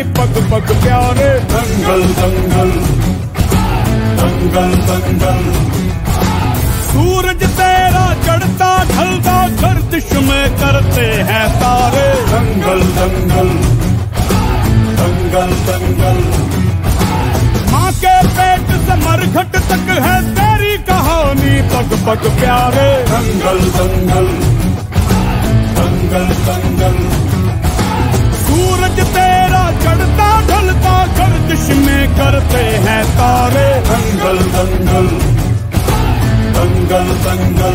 पग पग प्यारे। दंगल दंगल दंगल दंगल। सूरज तेरा चढ़ता ढलता गर्दिश में करते हैं तारे। दंगल दंगल दंगल दंगल। माँ के पेट से मरघट तक है तेरी कहानी पग पग प्यारे। दंगल दंगल दंगल दंगल। सूरज तेरा चढ़ता ढलता गर्दिश में करते हैं तारे। दंगल दंगल दंगल दंगल।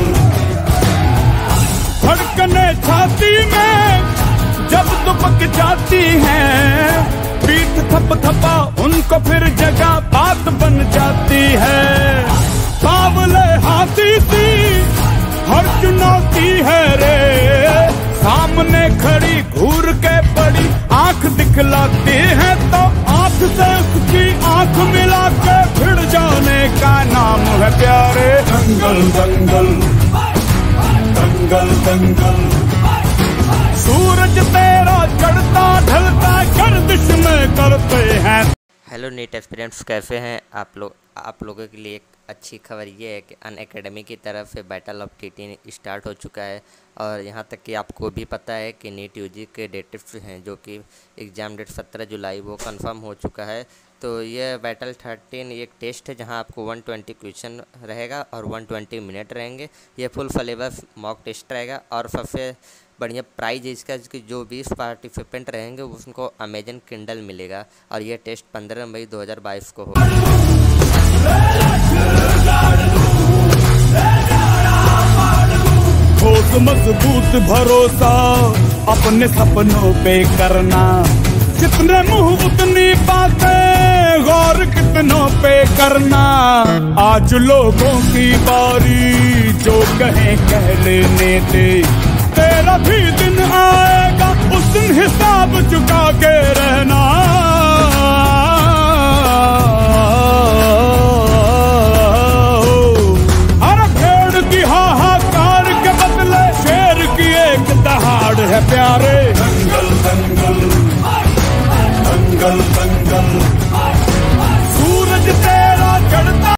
धड़कने छाती में जब दुबक जाती हैं, पीठ थप थपा उनको फिर जगह बात बन जाती है। बावले हाथी सी हर चुनौती है रे, सामने खड़ी घूर के बड़ी आंख दिखलाती है तो आंख से उसकी आंख मिला के भिड़ जाने का नाम है प्यारे। दंगल दंगल दंगल दंगल। सूरज तेरा चढ़ता ढलता गर्दिश में करते हैं। हेलो नीट एस्पिरेंट्स, कैसे हैं आप लोगों के लिए एक अच्छी खबर ये है कि अनअकैडमी की तरफ से बैटल ऑफ टीटी स्टार्ट हो चुका है और यहाँ तक कि आपको भी पता है कि नीट यूजी के डेट्स हैं जो कि एग्ज़ाम डेट 17 जुलाई वो कंफर्म हो चुका है। तो ये बैटल 13 एक टेस्ट है जहाँ आपको 120 क्वेश्चन रहेगा और 120 मिनट रहेंगे। ये फुल सिलेबस मॉक टेस्ट रहेगा और सबसे बढ़िया प्राइज है इसका कि जो 20 पार्टिसिपेंट रहेंगे उनको अमेजन किंडल मिलेगा और ये टेस्ट 15 मई 2022 को होगा। ठोस मजबूत भरोसा अपने सपनों पे करना, जितने मुंह उतनी बातें गौर कितनों पे करना। आज लोगों की बारी जो कहें कह लेने दे, तेरा भी दिन आएगा उस दिन हिसाब चुका के रहना।